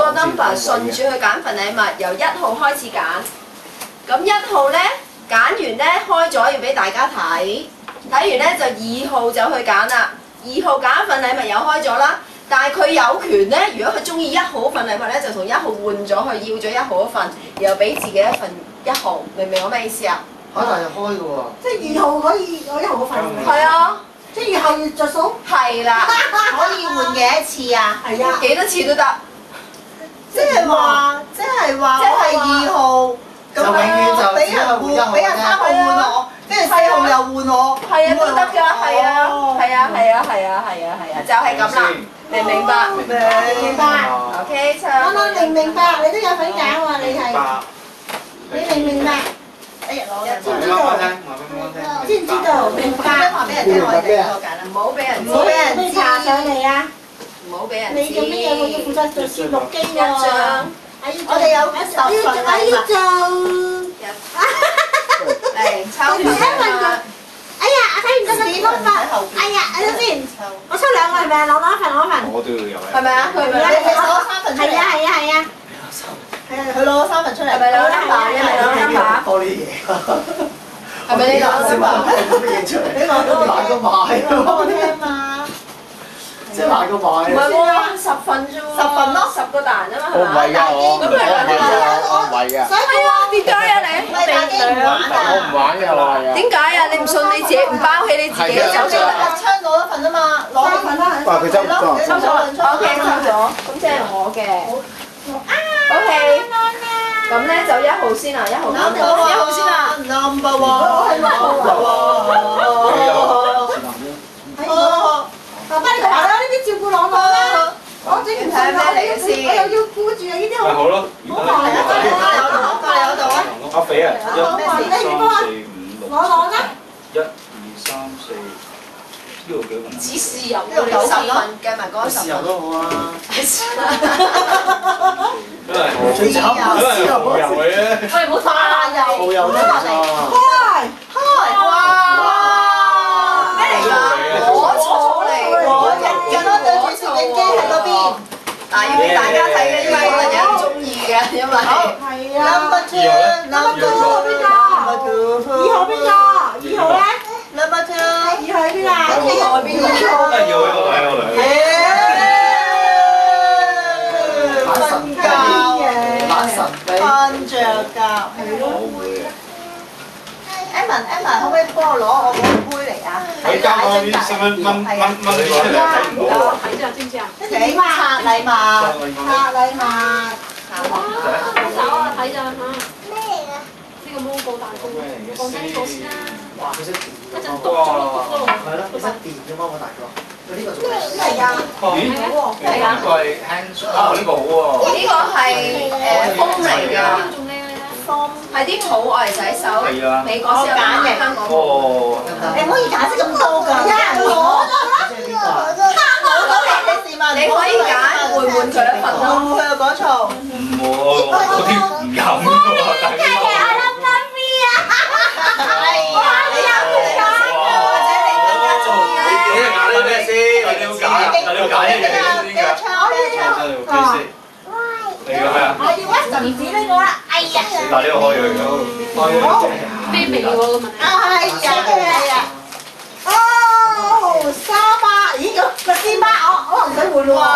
個 number 順住去揀份禮物，由1號開始揀。咁1號咧揀完咧開咗要俾大家睇，睇完咧就2號就去揀啦。2號揀一份禮物又開咗啦，但係佢有權咧，如果佢中意1號份禮物咧，就同1號換咗去，要咗1號嗰份，然後俾自己一份1號，明唔明我咩意思啊？ 可能又開嘅喎。 即係2號可以攞1號嗰份。 係啊， 即係2號要着數。 係啦， 可以換幾多次啊？ 係啊。 幾多次都得。 即係話我係2號，咁樣俾人換，俾人3號換我，跟住4號又換我。 係啊，都得㗎，係啊，就係咁啦，明唔明白？ 明白。 OK， 我明唔明白？你都有份揀喎，你係。你明唔明白？ 哎呀，攞人知唔知道？知唔知道？明白。 話俾人聽，我係第一個揀啦。 唔好俾人知， 唔好俾人查上嚟啊！ 唔好俾人知。 你做乜嘢？我要負責做節目機喎。 我哋有10份禮物。 嚟抽你問佢。哎呀，睇唔到個電筒啦！哎呀，等陣先，我抽2個係咪啊？攞一份。 我都要有。 係咪啊？佢係咪你攞3份出嚟。 係啊。 係啊，佢攞3份出嚟。 係咪攞 number？你係咪攞 number？ 多啲嘢。 係咪你攞 number？ 冇乜嘢出嚟。 你攞咗懶過買。 講俾我聽嘛。 即係懶過買。 唔係喎，10份啫喎。10份咯，10個蛋啊嘛，係咪？ 我唔係㗎。 所以話點解啊你？ 唔係打機唔玩啊！ 我唔玩㗎，我係啊。 點解啊？你唔信你自己，唔包起你自己走咗啦？ 阿昌攞一份啊嘛，攞一份啦。 哇！佢真咯， 抽咗，OK，抽咗，咁即係我嘅。OK，咁咧就1號先啦，1號揀1號先啦。 Number one， 爸爸你同埋啦，呢啲照顧朗朗啦，我整唔晒我又要顧住啊呢啲好。 好咯， 唔好忙嚟啊！ 隔離嗰度啊！ 阿肥啊，1、2、3、4、5、6。 我攞啦。 1、2、3、4，呢度幾份？ 指豉油要你10份，計埋嗰10 豉油份。 都好啊。 最慘係蠔油嘅。 喂，唔好打油， 蠔油都唔錯。 開！哇！ 咩嚟㗎？我錯嚟， 我日日都對住攝影機喺嗰邊。 但係要俾大家睇嘅，因為可能有人中意嘅，因為。 係啊。 Number two，Number two， 邊個？2號邊個？2號咧 ？Number two， 2號喺邊啊？2號喺邊個？ 要一個睇我瞓着覺。 我會。 Emma，可唔可以幫我攞我嗰個杯嚟啊？ 喺間嗰啲細蚊掹出嚟睇唔到喎。 睇咋，知唔知啊？ 請拆禮物。 拆禮物。 手啊，睇咋嚇？咩嚟㗎？呢個 logo 大公，放低咗先啦。 哇！佢識電一陣㗎篤咗篤咗。 係咯，佢識電㗎嘛，我大哥。佢呢個做咩？ 係啊。 咦？呢個係 hand 啊！呢個好喎。 呢個係風嚟㗎， 仲靚啊！ 係啲草愛嚟洗手，美國先有揀嘅，香港冇。 哦。 你唔可以解釋咁多㗎。有人攞咗啦。你試問？ 你可以揀換佢一份會咯。 唔會佢又講錯？ 唔喎，嗰啲唔飲㗎喎，大家。嗱呢個可以去嘅， 飛鼻喎個問題。 哦，沙巴，咦個個絲巴，我唔使換喎。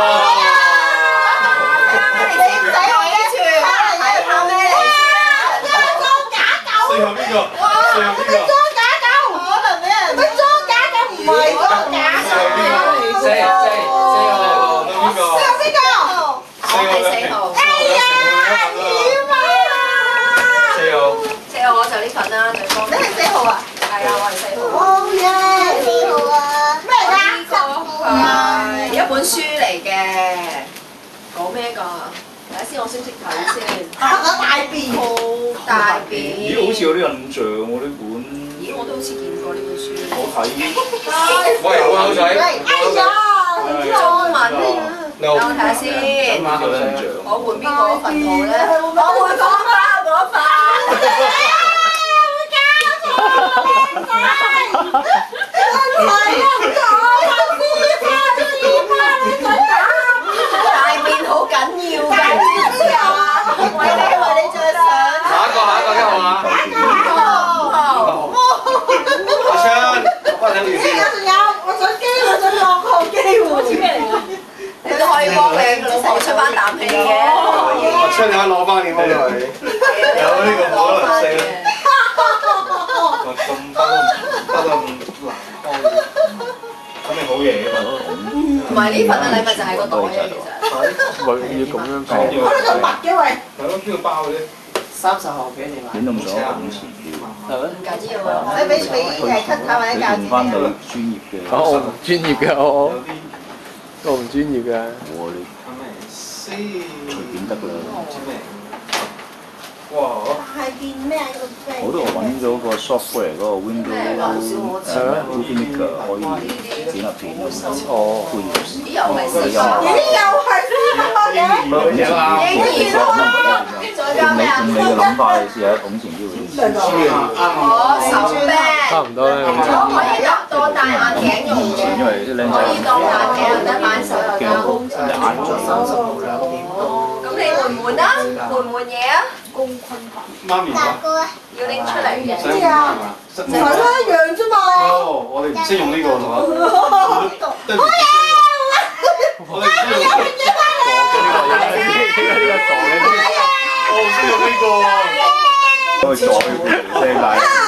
你唔使我嘅住，睇下咩嚟？裝假狗。 最後邊個？最後邊個？ 裝假狗，可能俾人。佢裝假狗唔係裝假狗。 四號邊個？ 我係4號。4號我就呢份啦，對方。 你係4號啊？ 係啊，我係4號。 好嘢，4號啊！咩嚟㗎？ 呢個係一本書嚟嘅，講咩㗎？睇下先，我識唔識睇先？ 大便。 大便。 咦，好似有啲印象喎呢本。 咦，我都好似見過呢本書。 我睇。喂，有口仔。 中文。等我睇下先。我換邊個份號咧？我換嗰份。大便好緊要㗎。 我想機會，想落後機會。 你都可以幫你老婆出翻啖氣嘅。 我出你可以攞翻嘅幫佢。有呢個可能性。咁包得咁難開，肯定好嘢㗎嘛。 同埋呢份嘅禮物就係個袋啊，其實。 喂，要咁樣講。 開得咁密嘅喂。 係咯，邊個包嘅啫 30號幾點啊？ 點用咗咁前調， 係咩？ 唔介意喎。 你俾誒 cut 下或者教佢用翻到剪專業嘅。 我唔專業嘅，我唔專業嘅。 我哋係咪先？ 隨便得㗎啦。 哇！ 係變咩啊？ 我都揾咗個 software 嗰個 Windows Ultimate 可以剪入片咁樣。 哦， 咦又係試過。 咦又係有啦， 仲有咩啊？ 用你嘅諗法嚟試下捧前啲會。 我手柄。 差唔多啦。 可以當戴眼鏡用嘅。 因為啲靚仔可以當眼鏡又得，擺手又得。 眼咗 30號2點。 咁你換唔換啊？換唔換嘢啊？ 媽咪話要拎出嚟嘅。 咩啊？ 係咯一樣啫嘛。 哦，我哋唔識用呢個係嘛？對唔住。我哋唔識用。我唔識用呢個。 可以再聲大。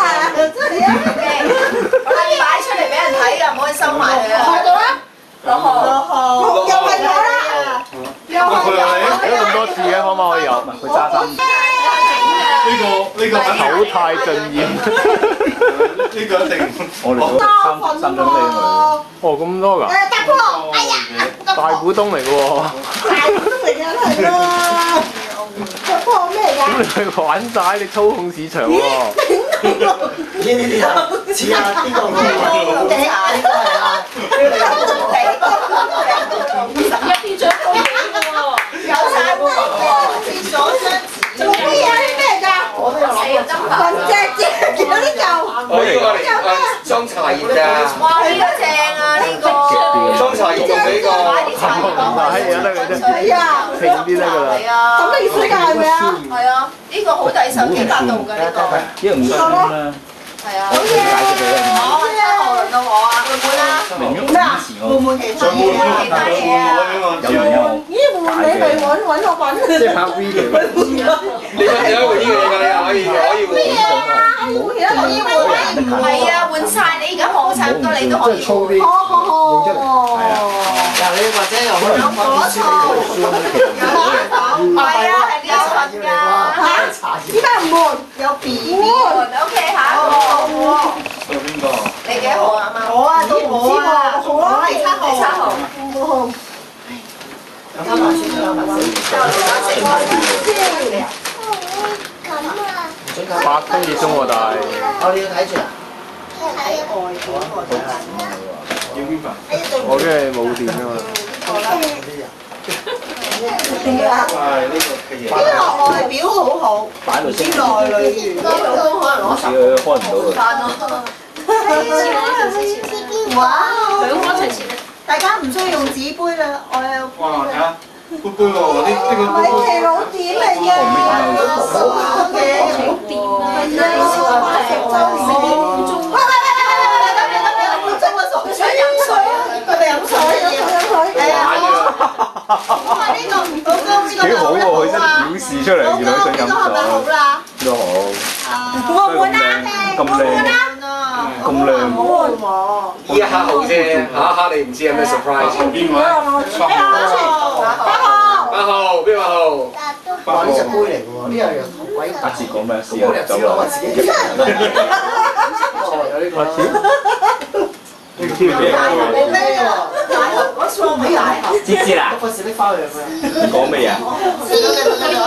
我哋擺出嚟俾人睇㗎，唔可以收埋佢啊！落號， 又係我啦，又係睇咗咁多次嘅，可唔可以有？ 佢揸3次。 呢個口太盡厭。 呢個一定。 我哋都3張飛佢。 哦，咁多㗎？ 大哥，哎呀， 大股東嚟嘅喎。 大股東嚟嘅係啦。大哥咩㗎？ 咁你玩晒，你操控市場喎。 呢啲啊，似啊邊個唔係啊？ 入邊仲有個嘢㗎喎。 有晒喎， 廁所張做咩啊？咩㗎？ 死人針雲隻隻見到呢嚿。 我呢個嚟裝茶葉㗎， 哇！呢個正啊，呢個。 裝茶葉用呢個。 擺啲茶葉落去。 係啊，得嘅啫。 係啊， 平啲得㗎啦。 係啊。 咁你意思㗎係咪啊？ 係啊，呢個好抵手，幾百度㗎呢個。 因為唔想啦。 係啊。好嘢。好，7號輪到我啊，換啦。 寧願咩啊？ 支持我。 換其他嘢啊？ 其他嘢啊。 有人有。 咦換你去揾我揾。 即係拍 V 嘅。 你有換呢個嘢㗎，你可以換。 咩啊？換其他可以換。 係啊，換晒你而家放晒咁多，你都可以換。 哦。 嗱，你或者又可能翻啲書俾佢書咁樣。 係啊，係呢一份㗎。 點解唔換？有 B。 OK，下一個。 邊個？ 你幾號啊？媽？ 我啊，到我啊，好啊，係7號。 咁翻埋書出翻埋先。 8分幾鐘喎，但係。 哦，你要睇住啊？ 要邊份？ 我梗係冇電㗎嘛。 係呢個嘅嘢。 呢個外表好好， 擺喺度先。 啲內裏圓。 你老公可能攞佢開唔到佢。 翻咯。 哇！ 兩個一齊切咧。 大家唔需要用紙杯啦，我有哇！睇下杯杯喎，呢個米奇老點嚟嘅，好嘅， 好掂啊！ 係啊，想飲水啊！佢哋飲水，係啊，呢個唔好高，呢個幾好喎！佢真係表示出嚟，原來想飲呢個係咪好水。 啦？ 都好。 我換啦， 咁靚，咁靚。 依一刻好啫，下一刻你唔知有咩 surprise。 邊位？ 八號， 8號邊個號？ 哇！呢隻杯嚟嘅喎，呢樣嘢好鬼大。 阿哲講咩？試下走我落。 自己一人。哦，有呢個。 呢個邊個？ 咩啊？ 我錯唔係大盒。 知啦。 不過是拎翻去佢。 講咩嘢？